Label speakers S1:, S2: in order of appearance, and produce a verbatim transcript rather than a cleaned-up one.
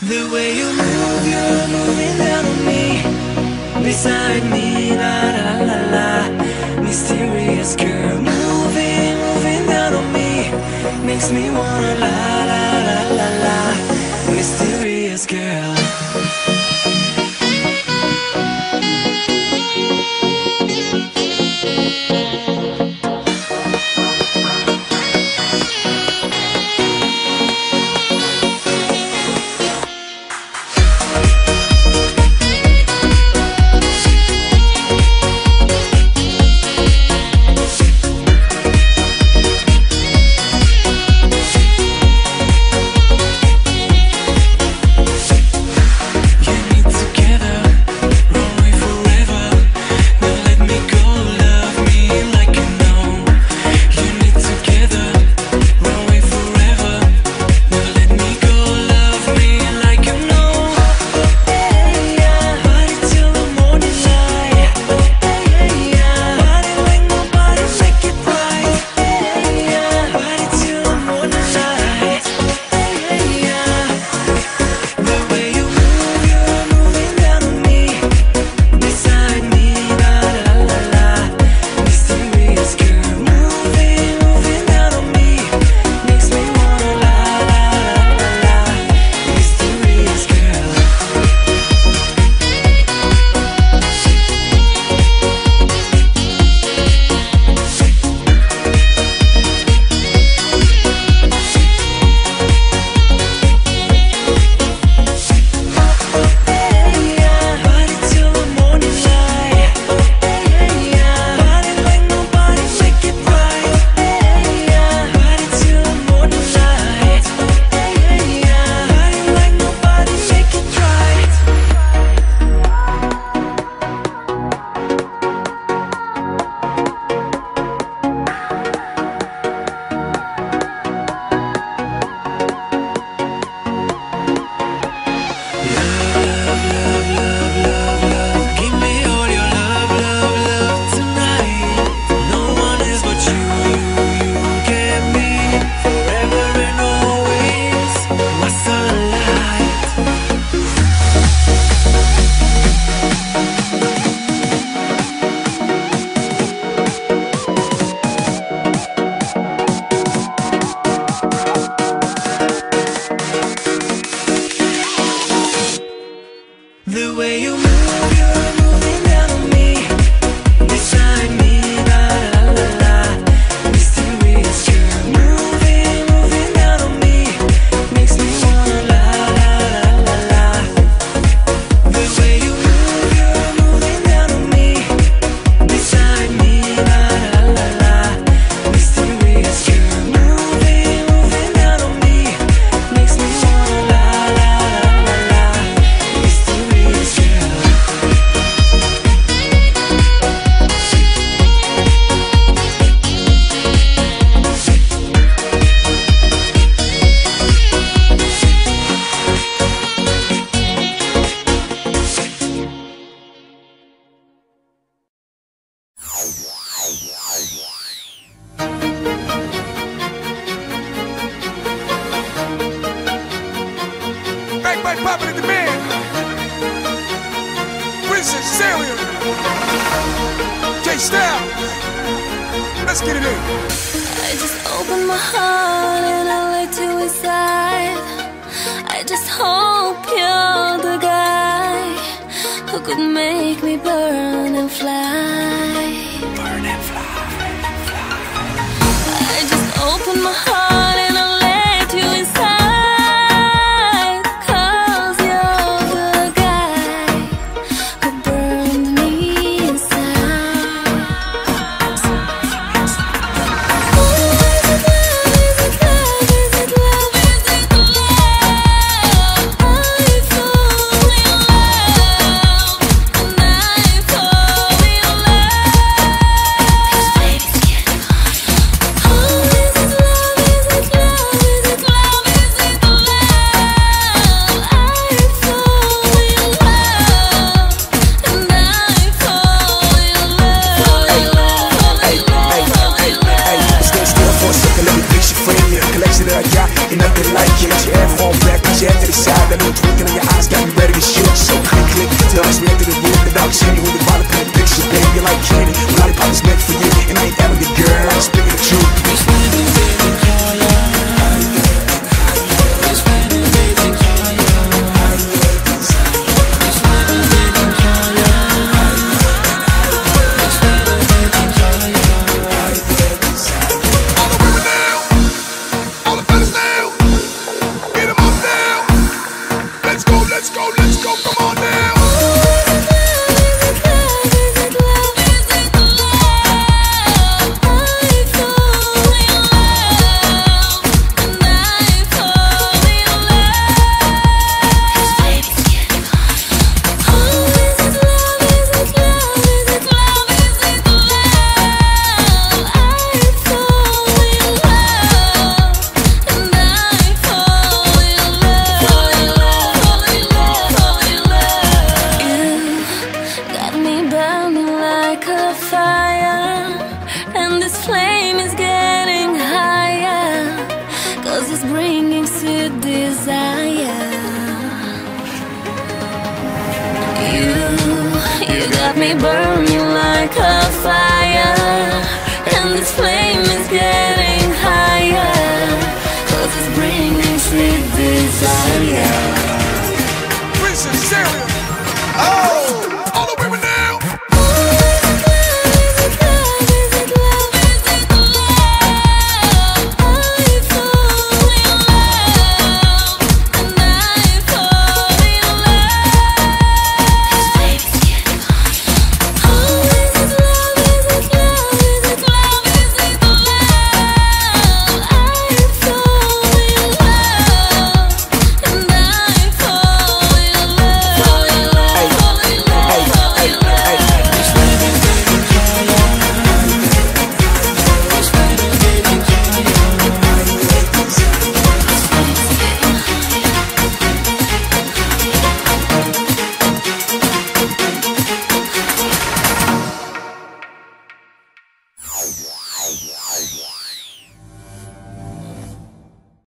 S1: The way you move, you're moving down on me, beside me, la la la la. Mysterious girl, moving, moving down on me, makes me wanna la la la la la. Mysterious girl. The way you move, you're moving down on me, beside me, la la la la. Mysterious girl, moving, moving down on me, makes me wanna la la la la la. The way you move, you're moving down on me, beside me, la la la la. Mysterious girl, moving, moving down on me, makes me wanna la la la la la. Mysterious girl.
S2: Back by popping in the band. Princess Celia. J-Style. Let's get it in.
S3: I just opened my heart and I let you inside. I just hope you're the guy who could make me burn and fly.
S2: Burn and fly.
S3: I just opened my heart and I let you inside. 'Cause you're the guy who burned me inside. Ooh, is it love? Is it love? Is it love? Is it love? I fall in love, and I fall in love. These babies can't come. Oh, is it love? Is it love? Is it love? Is it love? I fall in love, and I fall in love.
S2: Hey, hey, hey, hey, stay still for a second, let me fix your frame. Yeah, collection that I got, ain't nothing like it. Let your head fall back, put your head to the side, let me tweak it
S3: me burn you like a fire.